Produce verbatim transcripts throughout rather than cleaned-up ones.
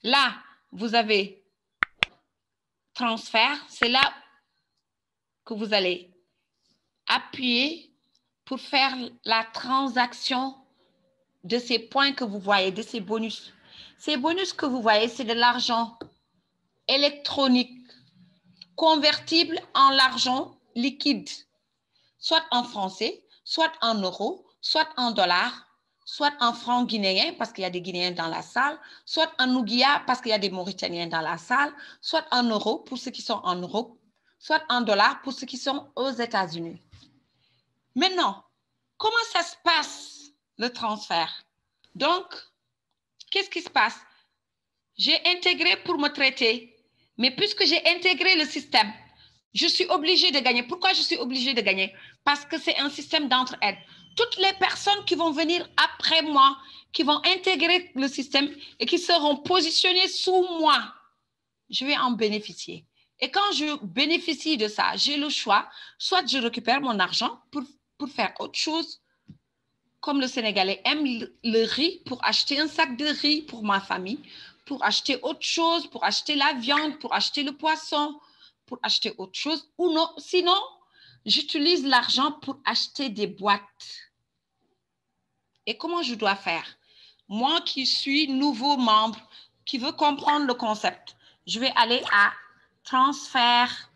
Là, vous avez transfert. C'est là que vous allez appuyer pour faire la transaction de ces points que vous voyez, de ces bonus. Ces bonus que vous voyez, c'est de l'argent électronique convertible en l'argent liquide, soit en français, soit en euros, soit en dollars, soit en francs guinéens, parce qu'il y a des Guinéens dans la salle, soit en Ouguiya, parce qu'il y a des Mauritaniens dans la salle, soit en euros pour ceux qui sont en Europe, soit en dollars pour ceux qui sont aux États-Unis. Maintenant, comment ça se passe, le transfert? Donc, qu'est-ce qui se passe? J'ai intégré pour me traiter, mais puisque j'ai intégré le système, je suis obligée de gagner. Pourquoi je suis obligée de gagner? Parce que c'est un système d'entraide. Toutes les personnes qui vont venir après moi, qui vont intégrer le système et qui seront positionnées sous moi, je vais en bénéficier. Et quand je bénéficie de ça, j'ai le choix, soit je récupère mon argent pour, pour faire autre chose, comme le Sénégalais aime le, le riz, pour acheter un sac de riz pour ma famille, pour acheter autre chose, pour acheter la viande, pour acheter le poisson, pour acheter autre chose. Ou non, sinon, j'utilise l'argent pour acheter des boîtes. Et comment je dois faire? Moi qui suis nouveau membre, qui veut comprendre le concept, je vais aller à transfert.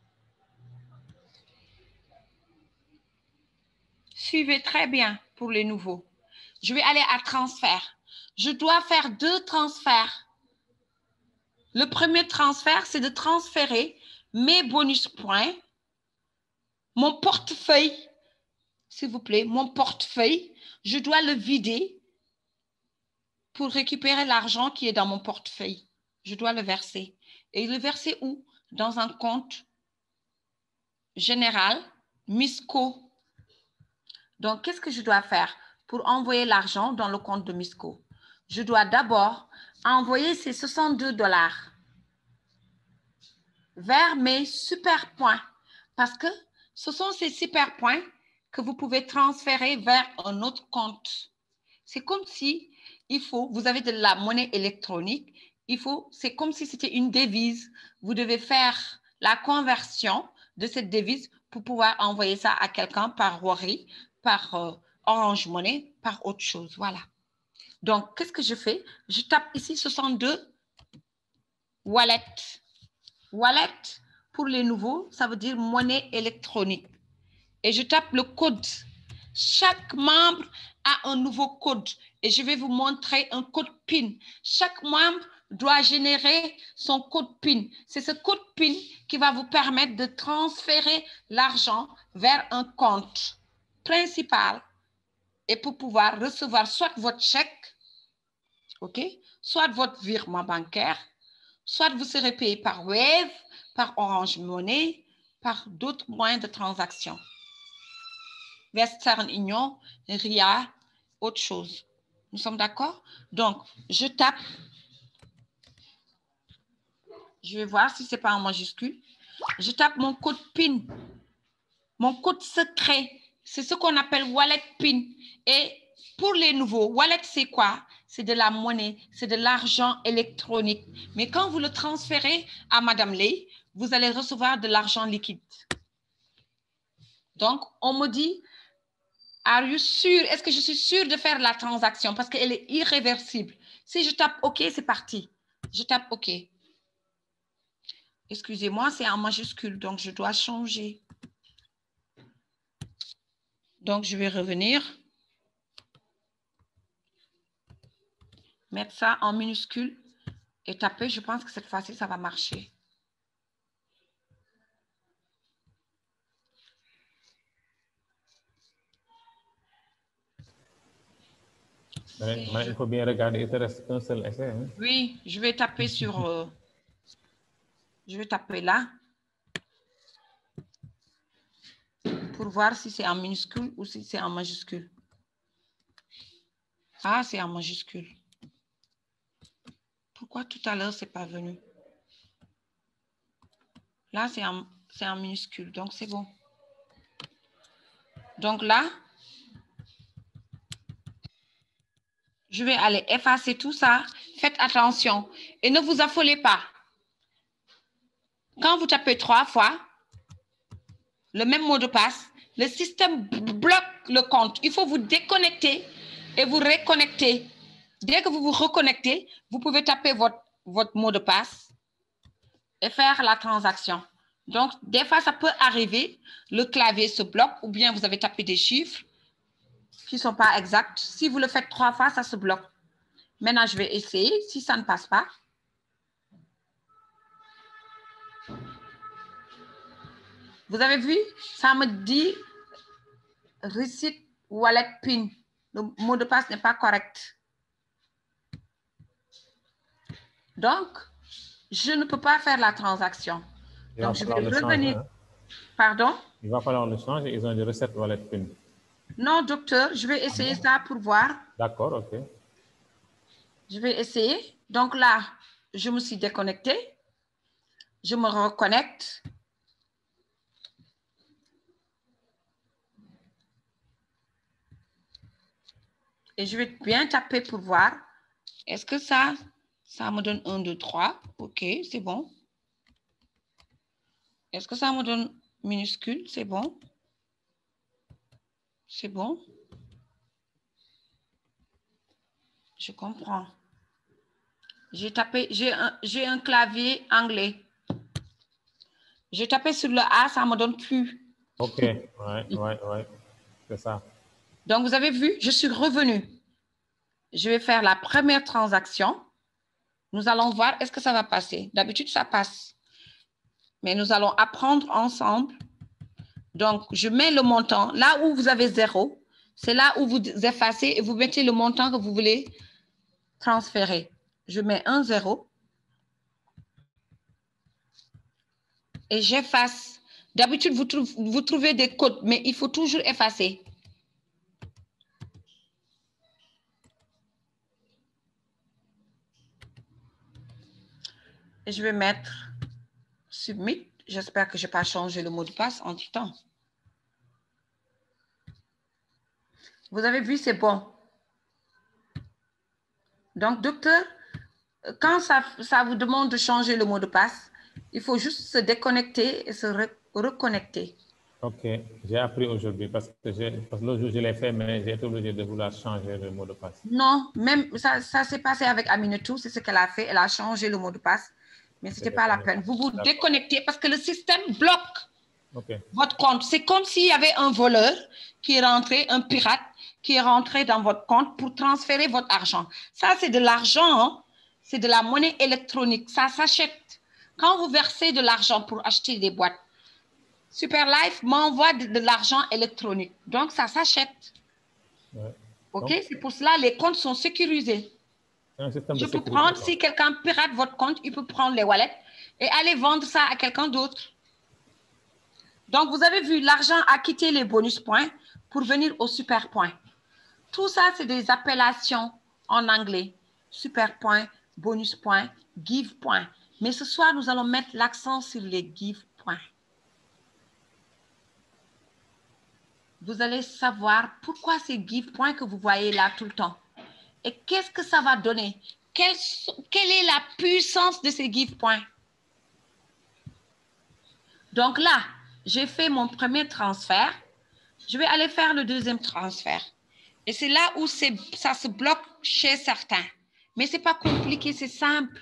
Suivez très bien pour les nouveaux. Je vais aller à transfert. Je dois faire deux transferts. Le premier transfert, c'est de transférer mes bonus points, mon portefeuille, s'il vous plaît, mon portefeuille, je dois le vider pour récupérer l'argent qui est dans mon portefeuille. Je dois le verser. Et le verser où? Dans un compte général, MISCO. Donc, qu'est-ce que je dois faire pour envoyer l'argent dans le compte de MISCO? Je dois d'abord envoyer ces soixante-deux dollars vers mes super points, parce que ce sont ces super points que vous pouvez transférer vers un autre compte. C'est comme si il faut, vous avez de la monnaie électronique, il faut, c'est comme si c'était une devise. Vous devez faire la conversion de cette devise pour pouvoir envoyer ça à quelqu'un par Wari, par euh, Orange Money, par autre chose. Voilà. Donc, qu'est-ce que je fais? Je tape ici soixante-deux wallet. Wallet, pour les nouveaux, ça veut dire monnaie électronique. Et je tape le code. Chaque membre a un nouveau code. Et je vais vous montrer un code PIN. Chaque membre doit générer son code PIN. C'est ce code PIN qui va vous permettre de transférer l'argent vers un compte principal et pour pouvoir recevoir soit votre chèque, ok, soit votre virement bancaire, soit vous serez payé par Wave, par Orange Money, par d'autres moyens de transaction. Western Union, R I A, autre chose. Nous sommes d'accord? Donc, je tape. Je vais voir si ce n'est pas en majuscule. Je tape mon code PIN. Mon code secret. C'est ce qu'on appelle wallet PIN. Et pour les nouveaux, wallet, c'est quoi? C'est de la monnaie, c'est de l'argent électronique. Mais quand vous le transférez à Madame Lay, vous allez recevoir de l'argent liquide. Donc, on me dit, are you sure? Est-ce que je suis sûre de faire la transaction? Parce qu'elle est irréversible. Si je tape OK, c'est parti. Je tape OK. Excusez-moi, c'est en majuscule, donc je dois changer. Donc, je vais revenir. Mettre ça en minuscule et taper. Je pense que cette fois-ci, ça va marcher. Mais il faut bien regarder, il te reste qu'un seul essai. Hein? Oui, je vais taper sur... Euh, je vais taper là. Pour voir si c'est en minuscule ou si c'est en majuscule. Ah, c'est en majuscule. Pourquoi tout à l'heure, ce n'est pas venu? Là, c'est en, c'est en minuscule, donc c'est bon. Donc là, Je vais aller effacer tout ça. Faites attention et ne vous affolez pas. Quand vous tapez trois fois le même mot de passe, le système bloque le compte. Il faut vous déconnecter et vous reconnecter. Dès que vous vous reconnectez, vous pouvez taper votre, votre mot de passe et faire la transaction. Donc, des fois, ça peut arriver, le clavier se bloque ou bien vous avez tapé des chiffres qui ne sont pas exacts. Si vous le faites trois fois, ça se bloque. Maintenant, je vais essayer. Si ça ne passe pas, vous avez vu, ça me dit Receipt Wallet PIN. Le mot de passe n'est pas correct. Donc, je ne peux pas faire la transaction. Il Donc, va je vais falloir le revenir. changer, hein? Pardon? Il va falloir le changer. Ils ont des recettes wallet PIN. Non, docteur, je vais essayer ça pour voir. D'accord, ok. Je vais essayer. Donc là, je me suis déconnectée. Je me reconnecte. Et je vais bien taper pour voir. Est-ce que ça, ça me donne un, deux, trois? Ok, c'est bon. Est-ce que ça me donne minuscule? C'est bon. C'est bon. Je comprends. J'ai tapé, j'ai un, j'ai un clavier anglais. J'ai tapé sur le A, ça ne me donne plus. Ok, ouais, ouais, ouais. C'est ça. Donc, vous avez vu, je suis revenue. Je vais faire la première transaction. Nous allons voir, est-ce que ça va passer? D'habitude, ça passe. Mais nous allons apprendre ensemble. Donc, je mets le montant. Là où vous avez zéro, c'est là où vous effacez et vous mettez le montant que vous voulez transférer. Je mets un zéro. Et j'efface. D'habitude, vous, trou vous trouvez des codes, mais il faut toujours effacer. Et je vais mettre Submit. J'espère que je n'ai pas changé le mot de passe en temps. Vous avez vu, c'est bon. Donc, docteur, quand ça, ça vous demande de changer le mot de passe, il faut juste se déconnecter et se re reconnecter. Ok, j'ai appris aujourd'hui parce que, parce que l'autre jour, je l'ai fait, mais j'ai été obligé de vouloir changer le mot de passe. Non, même ça, ça s'est passé avec Aminetou, c'est ce qu'elle a fait. Elle a changé le mot de passe, mais ce n'était pas la peine. Vous vous déconnectez parce que le système bloque okay. votre compte. C'est comme s'il y avait un voleur qui est rentré, un pirate qui est rentré dans votre compte pour transférer votre argent. Ça, c'est de l'argent, hein? C'est de la monnaie électronique. Ça s'achète. Quand vous versez de l'argent pour acheter des boîtes, Superlife m'envoie de, de l'argent électronique. Donc, ça s'achète. Ouais. OK? C'est pour cela que les comptes sont sécurisés. Je peux prendre, si quelqu'un pirate votre compte, il peut prendre les wallets et aller vendre ça à quelqu'un d'autre. Donc, vous avez vu, l'argent a quitté les bonus points pour venir au super point. Tout ça, c'est des appellations en anglais. Super point, bonus point, give point. Mais ce soir, nous allons mettre l'accent sur les give points. Vous allez savoir pourquoi ces give points que vous voyez là tout le temps. Et qu'est-ce que ça va donner? Quelle, quelle est la puissance de ces give points? Donc là, j'ai fait mon premier transfert. Je vais aller faire le deuxième transfert. Et c'est là où ça se bloque chez certains. Mais ce n'est pas compliqué, c'est simple.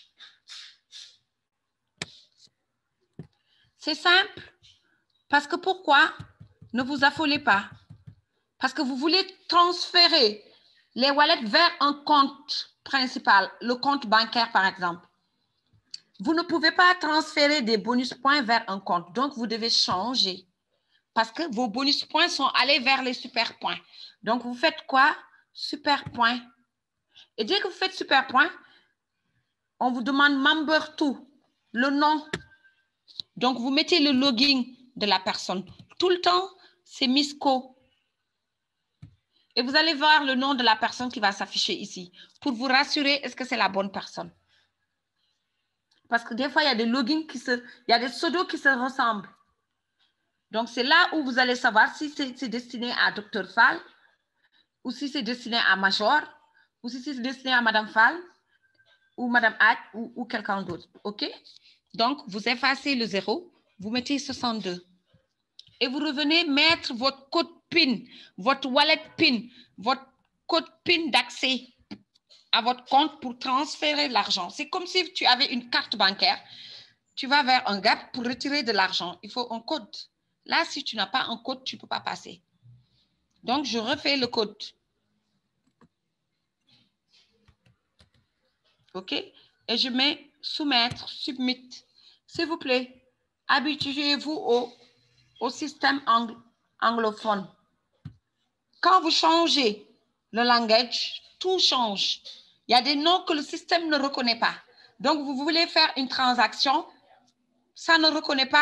C'est simple. Parce que pourquoi? Ne vous affolez pas. Parce que vous voulez transférer les wallets vers un compte principal, le compte bancaire par exemple. Vous ne pouvez pas transférer des bonus points vers un compte. Donc, vous devez changer. Parce que vos bonus points sont allés vers les super points. Donc, vous faites quoi? Super points. Et dès que vous faites super points, on vous demande member two, le nom. Donc, vous mettez le login de la personne. Tout le temps, c'est Misco. Et vous allez voir le nom de la personne qui va s'afficher ici pour vous rassurer, est-ce que c'est la bonne personne? Parce que des fois, il y a des logins qui se, il y a des pseudos qui se ressemblent. Donc, c'est là où vous allez savoir si c'est destiné à Docteur Fall ou si c'est destiné à Major. ou si c'est destiné à Madame Fall ou Madame Hatt ou, ou quelqu'un d'autre. OK? Donc, vous effacez le zéro, vous mettez soixante-deux. Et vous revenez mettre votre code PIN, votre wallet PIN, votre code PIN d'accès à votre compte pour transférer l'argent. C'est comme si tu avais une carte bancaire. Tu vas vers un gap pour retirer de l'argent. Il faut un code. Là, si tu n'as pas un code, tu ne peux pas passer. Donc, je refais le code. OK? Et je mets soumettre, submit. S'il vous plaît, habituez-vous au, au système ang anglophone. Quand vous changez le langage, tout change. Il y a des noms que le système ne reconnaît pas. Donc, vous voulez faire une transaction, ça ne reconnaît pas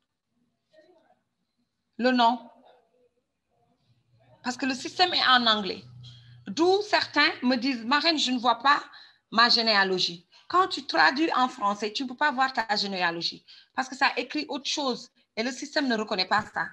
le nom. Parce que le système est en anglais. D'où certains me disent, Marraine, je ne vois pas ma généalogie. Quand tu traduis en français, tu ne peux pas voir ta généalogie. Parce que ça écrit autre chose. Et le système ne reconnaît pas ça.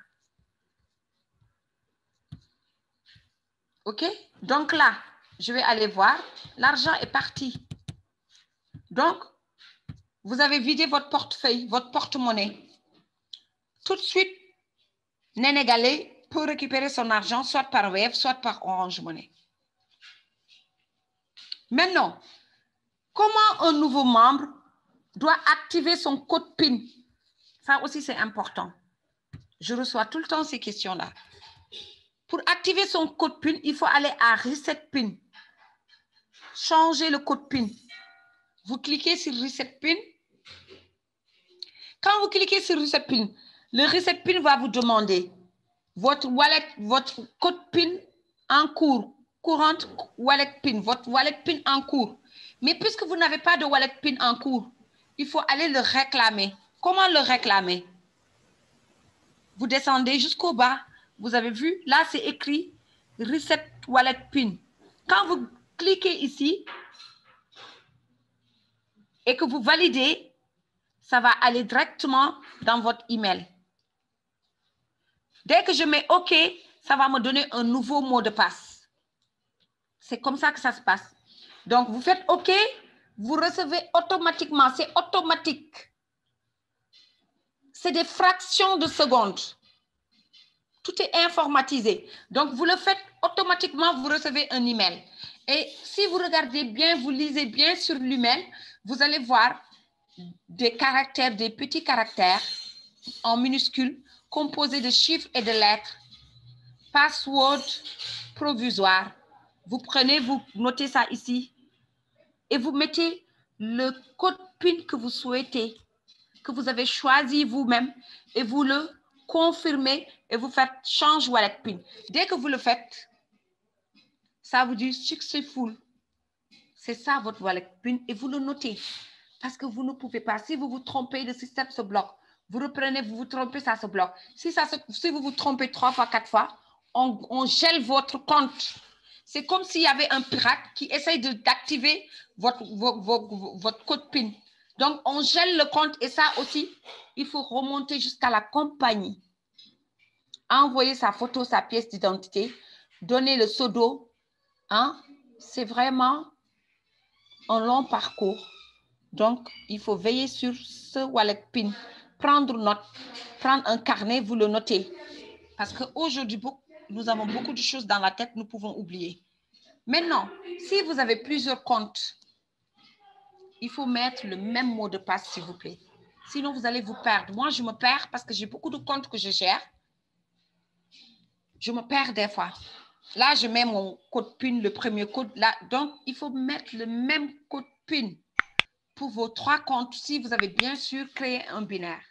OK? Donc là, je vais aller voir. L'argent est parti. Donc, vous avez vidé votre portefeuille, votre porte-monnaie. Tout de suite, Nénégalais peut récupérer son argent soit par Wave, soit par Orange Money. Maintenant, comment un nouveau membre doit activer son code PIN? Ça aussi, c'est important. Je reçois tout le temps ces questions-là. Pour activer son code PIN, il faut aller à Reset PIN. Changer le code PIN. Vous cliquez sur Reset PIN. Quand vous cliquez sur Reset PIN, le Reset PIN va vous demander votre wallet, votre code PIN en cours, courante wallet PIN, votre wallet PIN en cours. Mais puisque vous n'avez pas de wallet PIN en cours, il faut aller le réclamer. Comment le réclamer? Vous descendez jusqu'au bas. Vous avez vu, là, c'est écrit Reset Wallet PIN. Quand vous cliquez ici et que vous validez, ça va aller directement dans votre email. Dès que je mets OK, ça va me donner un nouveau mot de passe. C'est comme ça que ça se passe. Donc, vous faites OK, vous recevez automatiquement. C'est automatique. C'est des fractions de secondes. Tout est informatisé. Donc, vous le faites automatiquement, vous recevez un email. Et si vous regardez bien, vous lisez bien sur l'email, vous allez voir des caractères, des petits caractères en minuscules, composés de chiffres et de lettres. Password provisoire. Vous prenez, vous notez ça ici et vous mettez le code PIN que vous souhaitez, que vous avez choisi vous-même et vous le confirmez et vous faites change wallet PIN. Dès que vous le faites, ça vous dit successful. C'est ça votre wallet PIN et vous le notez parce que vous ne pouvez pas. Si vous vous trompez, le système se bloque. Vous reprenez, vous vous trompez, ça se bloque. Si, ça se, si vous vous trompez trois fois, quatre fois, on, on gèle votre compte. C'est comme s'il y avait un pirate qui essaye d'activer votre, votre, votre, votre code PIN. Donc, on gèle le compte et ça aussi, il faut remonter jusqu'à la compagnie. Envoyer sa photo, sa pièce d'identité, donner le pseudo. Hein? C'est vraiment un long parcours. Donc, il faut veiller sur ce wallet PIN. Prendre note, prendre un carnet, vous le notez. Parce qu'aujourd'hui, nous avons beaucoup de choses dans la tête, nous pouvons oublier. Maintenant, si vous avez plusieurs comptes, il faut mettre le même mot de passe, s'il vous plaît. Sinon, vous allez vous perdre. Moi, je me perds parce que j'ai beaucoup de comptes que je gère. Je me perds des fois. Là, je mets mon code PIN, le premier code là. Donc, il faut mettre le même code PIN pour vos trois comptes si vous avez bien sûr créé un binaire.